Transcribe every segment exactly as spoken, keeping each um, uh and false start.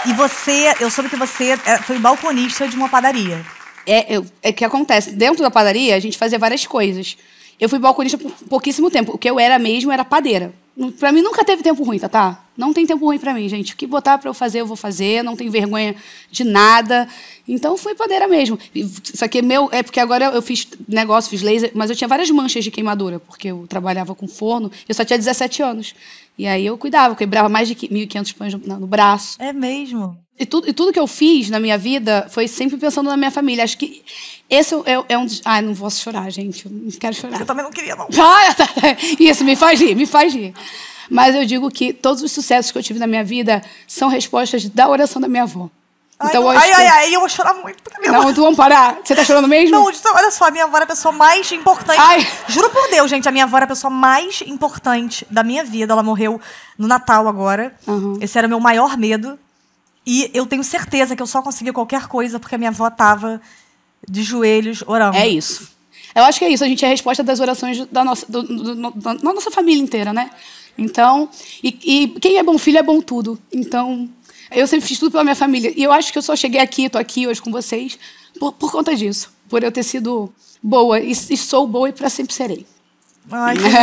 E você, eu soube que você foi balconista de uma padaria. É, eu, é que acontece, dentro da padaria, a gente fazia várias coisas. Eu fui balconista por pouquíssimo tempo. O que eu era mesmo era padeira. Pra mim nunca teve tempo ruim, tá? tá? Não tem tempo ruim pra mim, gente. O que botar pra eu fazer, eu vou fazer. Não tenho vergonha de nada. Então, fui padeira mesmo. Isso aqui é meu... É porque agora eu fiz negócio, fiz laser, mas eu tinha várias manchas de queimadura, porque eu trabalhava com forno. Eu só tinha dezessete anos. E aí eu cuidava, eu quebrava mais de mil e quinhentos pães no, no braço. É mesmo? E tudo, e tudo que eu fiz na minha vida foi sempre pensando na minha família. Acho que esse é, é um dos... Ai, não posso chorar, gente. Eu não quero chorar. Eu também não queria, não. Isso, me faz rir, me faz rir. Mas eu digo que todos os sucessos que eu tive na minha vida são respostas da oração da minha avó. Ai, então, não, eu ai, que... ai, ai, eu vou chorar muito. Porque minha não, avó... tu vamos parar. Você tá chorando mesmo? Não, olha só, a minha avó era a pessoa mais importante. Ai. Juro por Deus, gente, a minha avó era a pessoa mais importante da minha vida. Ela morreu no Natal agora. Uhum. Esse era o meu maior medo. E eu tenho certeza que eu só consegui qualquer coisa porque a minha avó tava de joelhos orando. É isso. Eu acho que é isso. A gente é a resposta das orações da nossa, do, do, do, da nossa família inteira, né? Então, e, e quem é bom filho é bom tudo. Então, eu sempre fiz tudo pela minha família. E eu acho que eu só cheguei aqui, tô aqui hoje com vocês, por, por conta disso. Por eu ter sido boa. E, e sou boa e pra sempre serei. Ai, que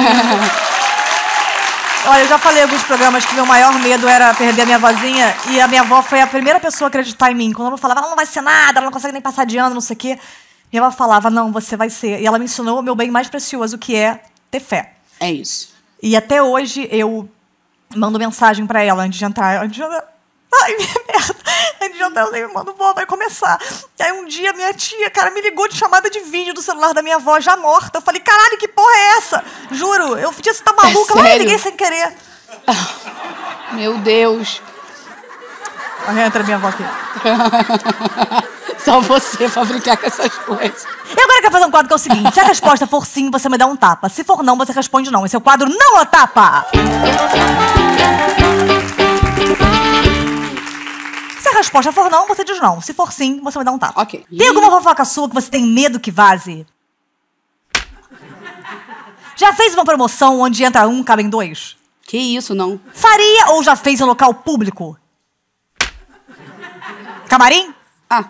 Olha, eu já falei em alguns programas que meu maior medo era perder a minha vozinha. E a minha avó foi a primeira pessoa a acreditar em mim. Quando ela falava, ela não vai ser nada, ela não consegue nem passar de ano, não sei o quê. Minha avó falava, não, você vai ser. E ela me ensinou o meu bem mais precioso, que é ter fé. É isso. E até hoje eu mando mensagem pra ela antes de entrar. Antes de entrar. Ai, minha merda. Antes de entrar, eu mando, vó, vai começar. E aí um dia minha tia, cara, me ligou de chamada de vídeo do celular da minha avó, já morta. Eu falei, caralho, que porra é essa? Juro, eu tia, você tá maluca? É eu liguei sem querer. Meu Deus. Aí entra minha avó aqui. Só você pra brincar com essas coisas. E agora eu quero fazer um quadro que é o seguinte: se a resposta for sim, você me dá um tapa. Se for não, você responde não. Esse é o quadro Não a Tapa. Se a resposta for não, você diz não. Se for sim, você me dá um tapa. Ok. Tem alguma fofoca sua que você tem medo que vaze? Já fez uma promoção onde entra um, cabem dois? Que isso, não. Faria ou já fez em local público? Camarim? Ah.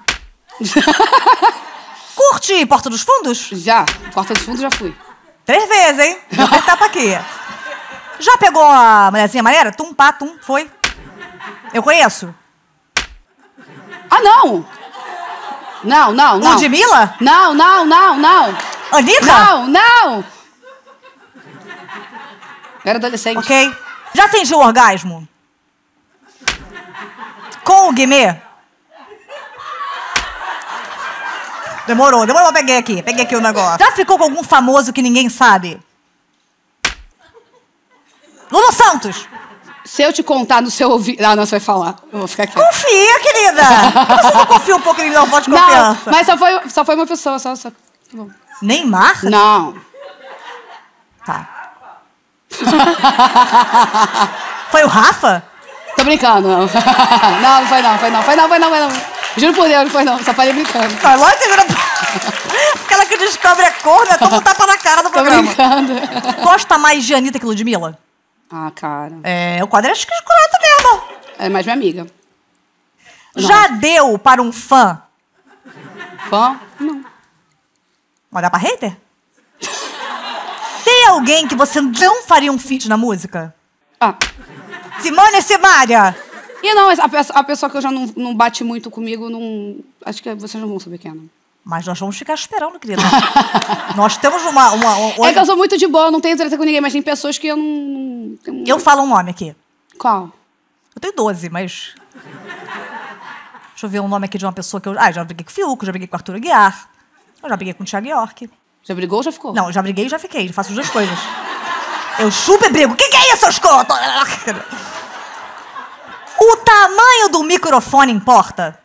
Curte Porta dos Fundos? Já. Porta dos Fundos já fui. Três vezes, hein? Vou tentar pra aqui. Já pegou a mulherzinha maneira? Tum, pá, tum, foi. Eu conheço. Ah, não! Não, não, não. Ludmilla? Não, não, não, não. Anitta? Não, não. Eu era adolescente. Ok. Já fingiu o orgasmo? Com o Guimê? Demorou, demorou, peguei aqui. Peguei aqui o negócio. Já ficou com algum famoso que ninguém sabe? Lulu Santos! Se eu te contar no seu ouvido... Ah, não, você vai falar. Eu vou ficar aqui. Confia, querida! Você não confia um pouco em mim, não pode confiança. Não, mas só foi, só foi uma pessoa, só... só... Neymar? Não. Tá. Foi o Rafa? Tô brincando, não. Não, não foi não, foi não, foi não, foi não, foi não. Juro por Deus, não foi não, só falei brincando. Tá, lógico que jura... Aquela que descobre a cor, né? Toma um tapa na cara do programa. Tô brincando. Gosta mais de Anitta que Ludmilla? Ah, cara. É, o quadro é escroto mesmo. É mais minha amiga. Já deu para um fã? Fã? Não. Mas dá pra hater? Tem alguém que você não faria um feat na música? Ah. Simone e Simária. E não, a pessoa, a pessoa que eu já não, não bate muito comigo, não... Acho que vocês não vão saber quem é, não. Mas nós vamos ficar esperando, querida. Nós temos uma... uma, uma... É que eu sou muito de boa, não tenho treta com ninguém, mas tem pessoas que eu não... não... Eu falo um nome aqui. Qual? Eu tenho doze, mas... Deixa eu ver um nome aqui de uma pessoa que eu... Ah, já briguei com o Fiuk, já briguei com o Arthur Aguiar. Eu já briguei com o Thiago York. Já brigou ou já ficou? Não, já briguei e já fiquei. Faço as duas coisas. Eu super brigo. O que, que é isso, escroto? O tamanho do microfone importa?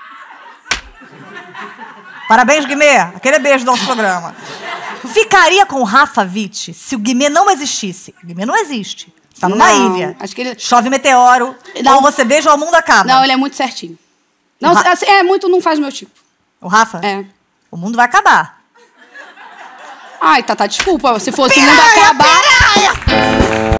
Parabéns, Guimê. Aquele beijo do nosso programa. Ficaria com o Rafa Witt se o Guimê não existisse? O Guimê não existe. Tá numa não, ilha. Acho que ele... Chove meteoro. Não. Ou você beija ou o mundo acaba. Não, ele é muito certinho. Não, Ra... assim, é muito, não faz meu tipo. O Rafa? É. O mundo vai acabar. Ai, Tata, desculpa. Se fosse o mundo acabar...